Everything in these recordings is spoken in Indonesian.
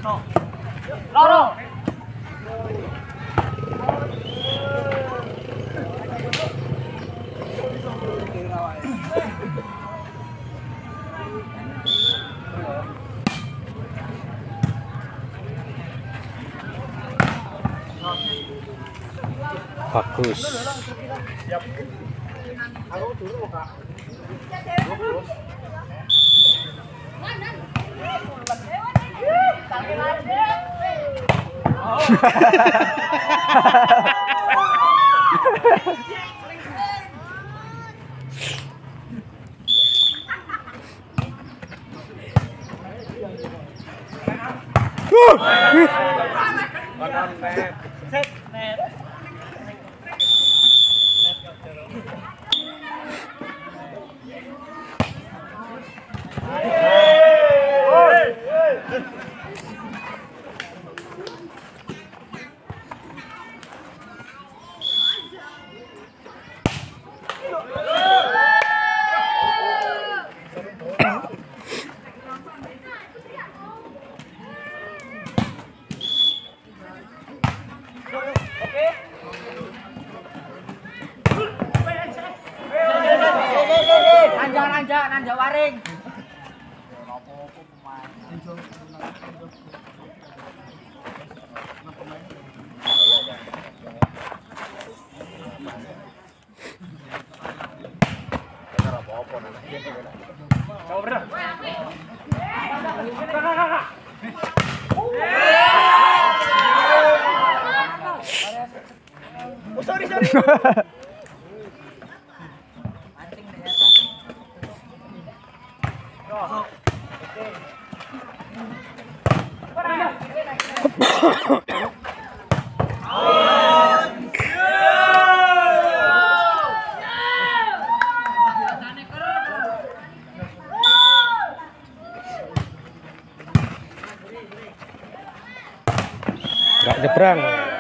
Loro. Bagus. Siap. Aku dulu, Kak. Nanja waring. Sorry. Gak nyebrang.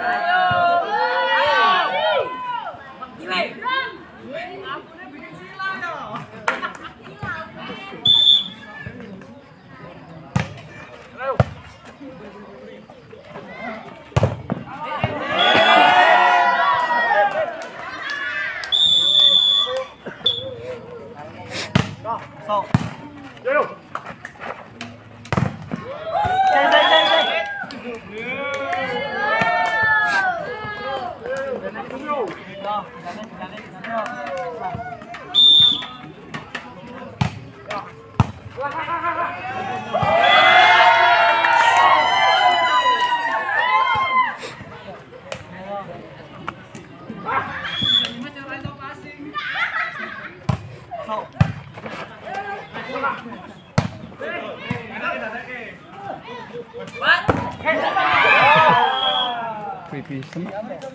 PVC.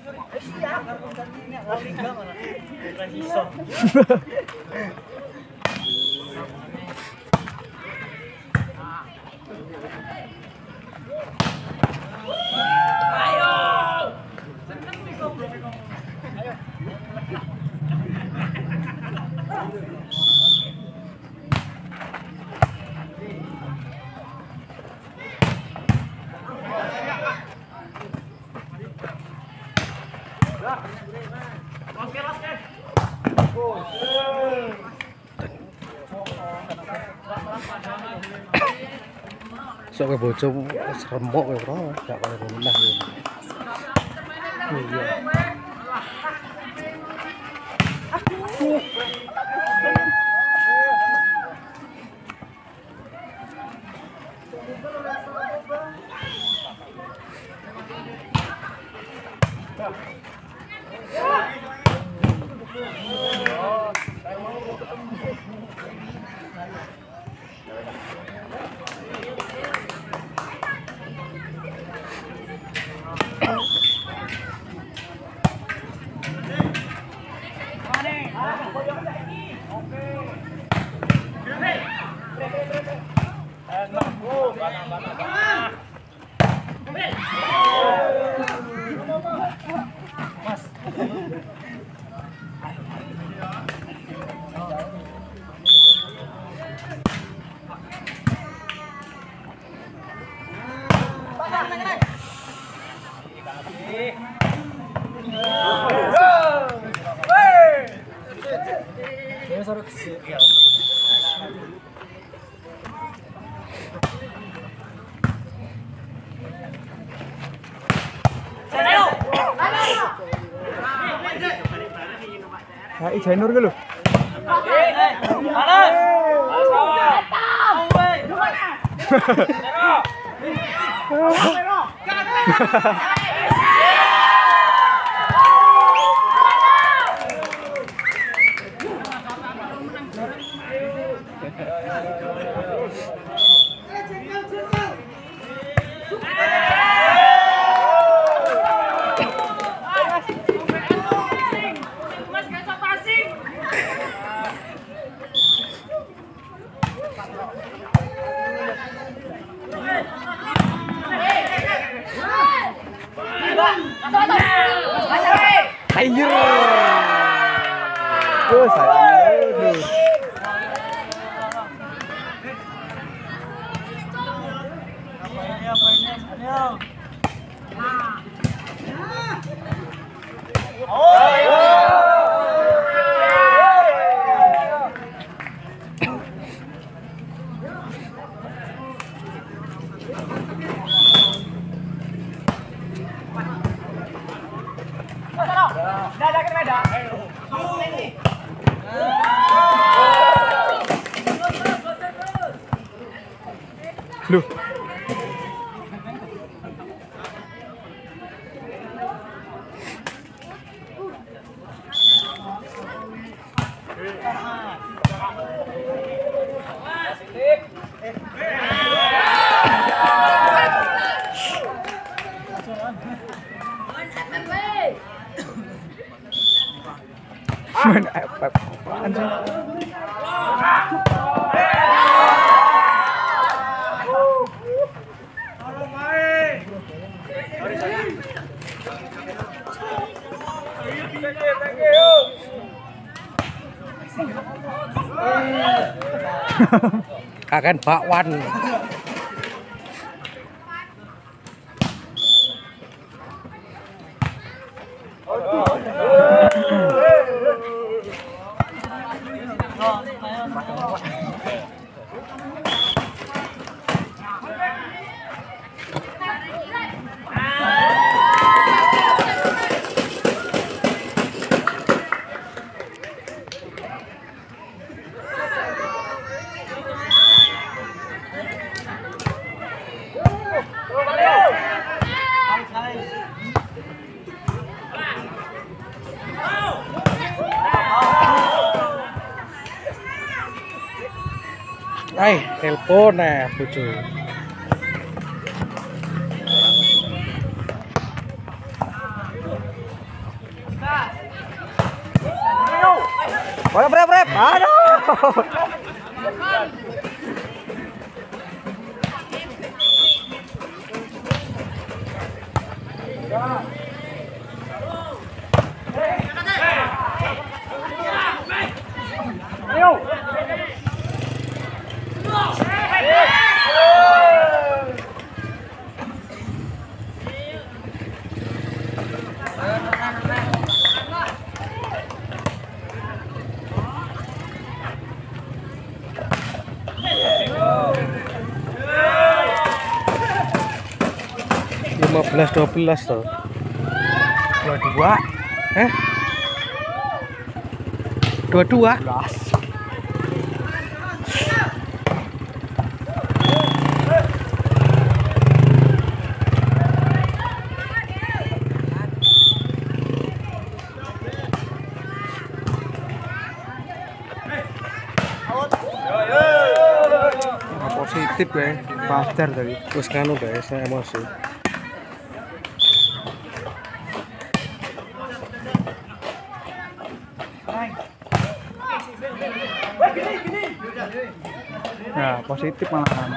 Sok ke bojo seremok ya, Bro. Gak kaya rendah ya. Iya. Ya Ijanur ki lho. Ayo. Oh, sayang. Loh. Main apaan sih? Kakan bakwan. Telepon nah, bojo. Rep. Aduh. Belas 12 tuh. 22. 22. Positif ya, pacar tadi. Terus kanu guys, saya emosi. Ya, positif malahan.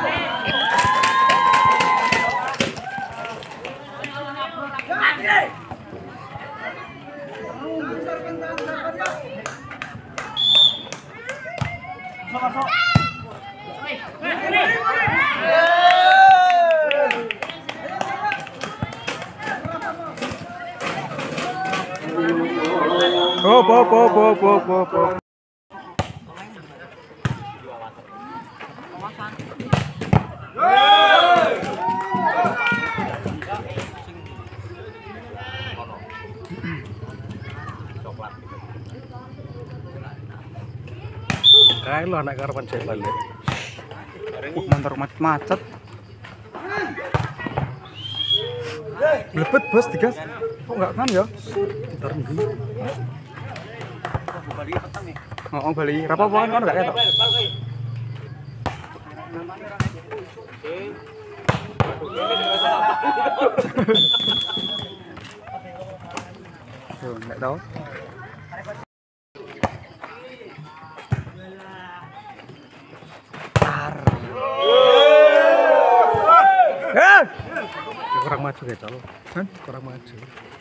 Oh. kae lho anak karepan jek balik. Motor macet-macet. Lebet bos digas. Kok enggak kan ya? Ntar ndi. Oh, bali. Rapo kan enggak ketok. Tuh, enggak tahu. Kurang maju ya, Col. Kurang maju.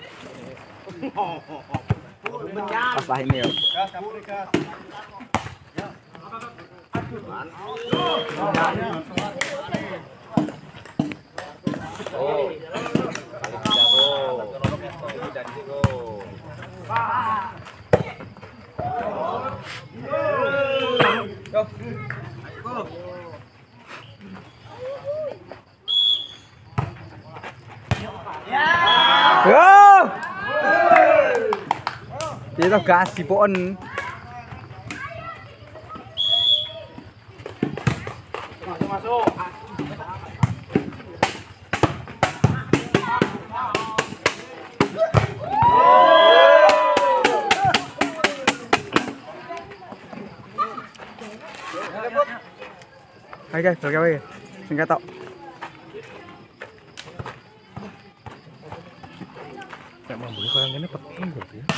Pas lah ini ya. Yo! Kita gas di pohon. Masuk. Hai guys, balik lagi. Singkat tok. Nek mambu koyo ngene peteng berarti ya.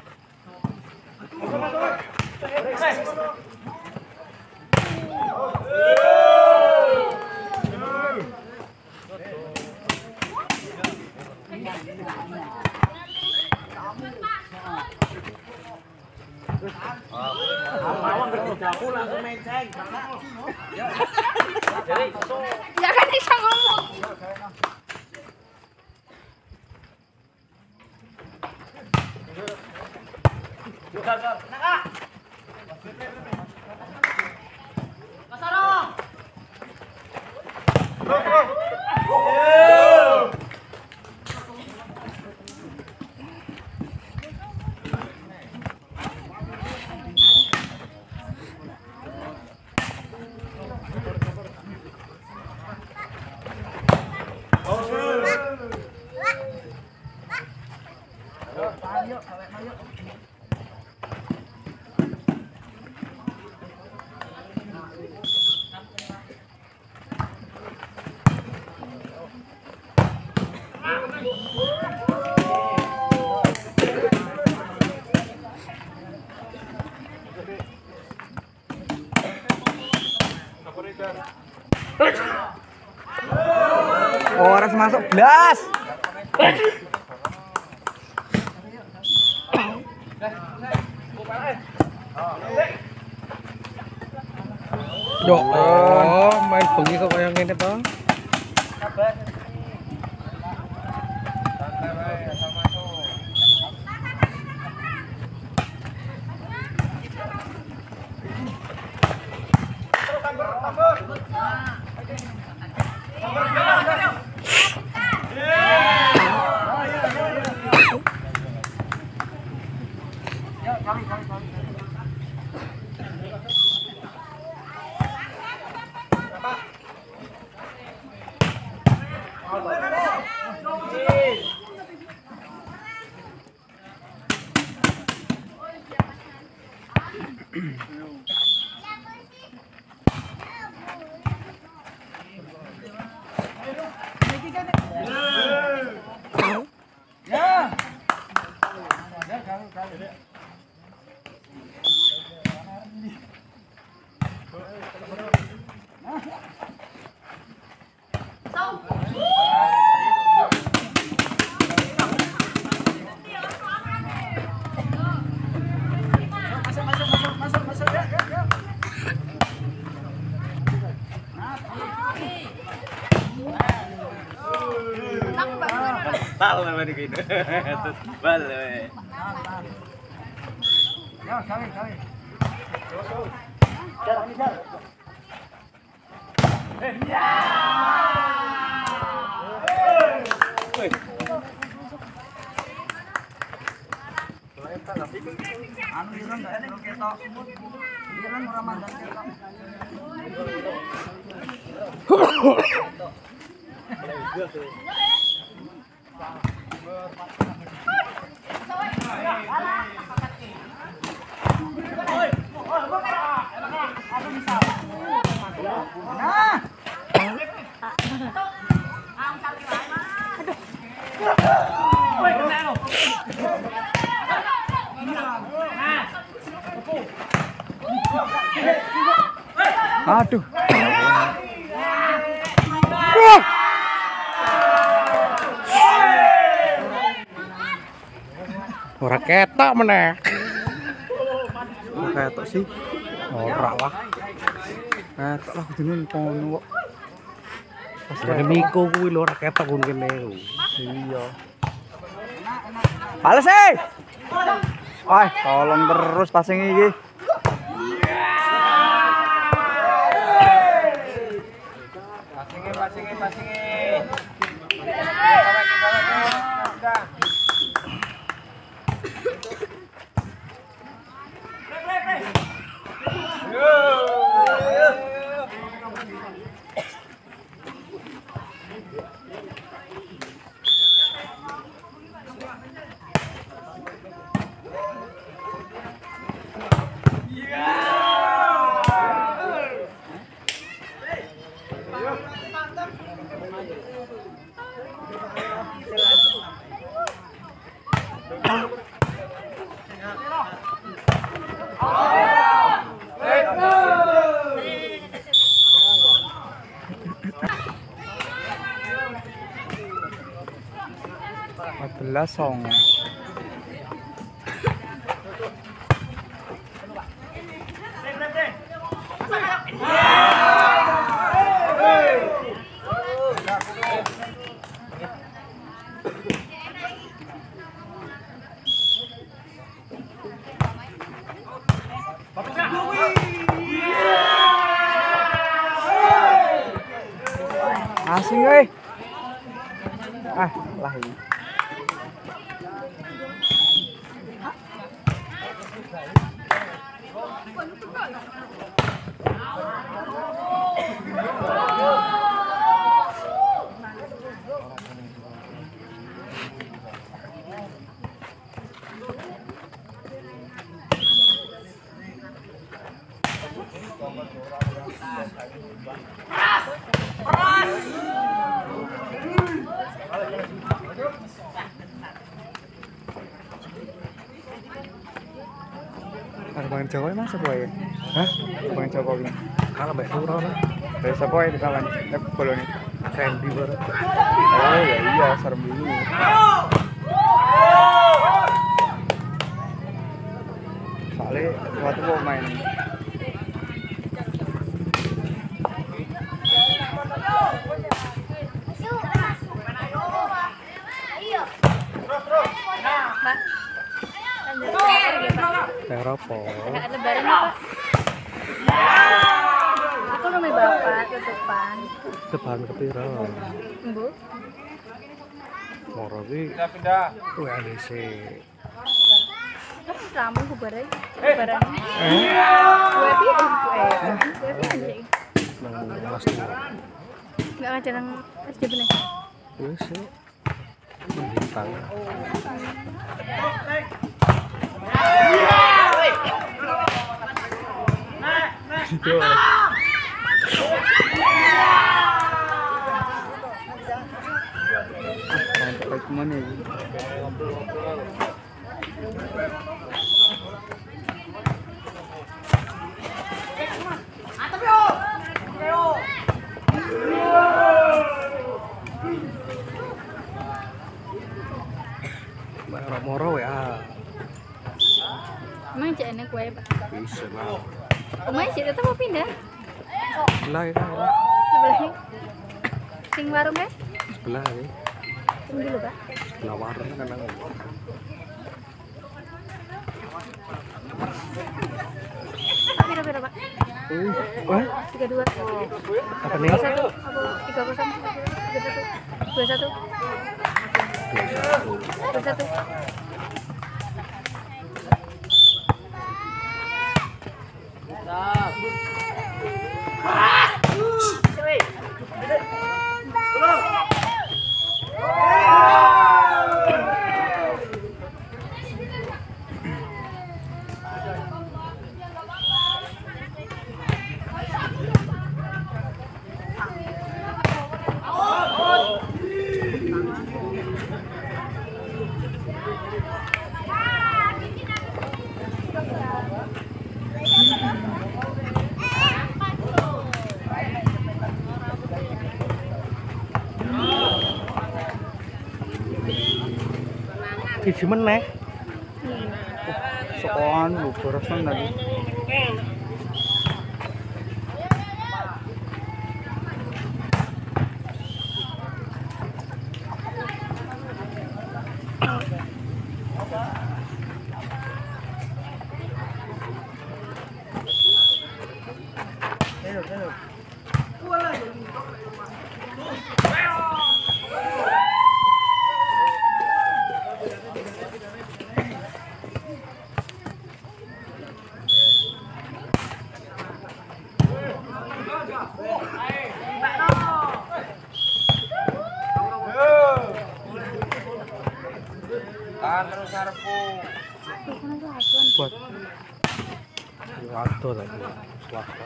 Ya kan bisa ngomong. Orang masuk blas. Yo, oh, main bengi kok kaya ngene to. Bal namanya gini. Bal. Ya, kali. Anu Aduh. Ora ketok meneh. Ketok sih. Ora lah. Ketok lah kudune kono kok. Pas Miko kuwi lho ora ketok ngono kene. Iya. Halo sih. Wah, tolong terus passing iki. Passing. Song. Asing euy. Ah, lah ini. Bang Jokowi mas apa ya? Hah? Bang Jokowi. Kalah mbek Turo lah. Dari siapa ya di kawan? Bola nih. Randy baru. Oh ya iya, serem dulu. Soalnya waktu mau main. Teropo. Enggak lebaran apa? Aku rumah bapak tutupan. Depan ke piro? Embu. Moro ki. Pindah. Kuwi ADC. Kan ramu lebaran. Lebaran. Gue pi anjing. Nang kelas 2. Enggak ngajaran SD bener. Wis sih. Bintang. Sampai kemana ini? Moro ya. Emang cek enek kue pak? Bisa lah. Emang cek tetap mau pindah? Sebelah ya. Sebelahnya? Sing warung ya? Sebelah ya. Sing dulu pak? Sebelah warung kan nang. Pira pak? Wah, 32. apa nih? 1 apa 30 31 21 21 Siji meneh. Soan lu borosan tadi. Terus harapku. Buat Waduh lagi. Swasta.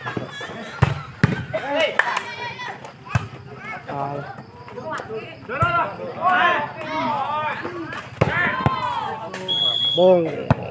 Bong.